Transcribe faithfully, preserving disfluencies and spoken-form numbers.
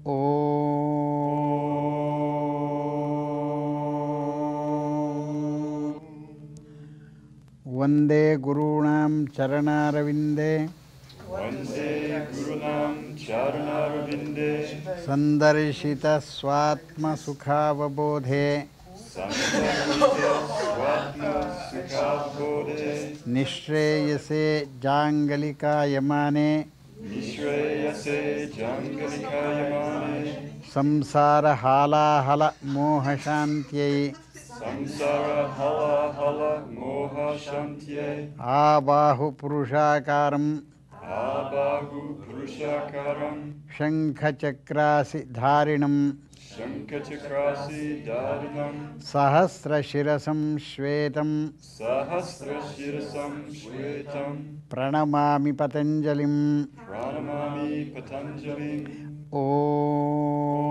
ವಂದೇ ಗುರುಣಾಂ ಚರಣಾರವಿಂದೇ ವಂದೇ ಗುರುನಾಂ ಚರಣಾರವಿಂದೇ ಸಂದರ್ಶಿತ ಸ್ವಾತ್ಮ ಸುಖಾವಬೋಧೆ ಸಂದರ್ಶಿತ ಸ್ವಾತ್ಮ ಸುಖಾವಬೋಧೆ ನಿಶ್ರೇಯಸೆ ಜಾಂಗಲಿಕಾಯಮಾನೆ ನಿಶ್ರೇಯಸೆ ಜಾಂಗಲಿಕಾಯಮಾನೆ ಸಂಸಾರ ಹಾಲಾಹಲ ಮೋಹಶಾಂತ್ಯೈ ಸಂಸಾರ ಹಲ ಹಲ ಮೋಹ ಶಾಂತ್ಯೈ ಆಬಾಹು ಪುರುಷಾಕಾರಂ ಆಬಾಹು ಪುರುಷಾಕಾರಂ ಶಂಖಚಕ್ರಾಸಿ ಧಾರಿಣಂ ಶಂಖಚಕ್ರಾಸಿ ಧಾರಿಣಂ ಸಹಸ್ರಶಿರಸಂ ಶ್ವೇತಂ ಸಹಸ್ರಶಿರಸಂ ಶ್ವೇತಂ ಪ್ರಣಮಾಮಿ ಪತಂಜಲಿಂ. ಪ್ರಣಮಾಮಿ ಪತಂಜಲಿಂ. ಓಂ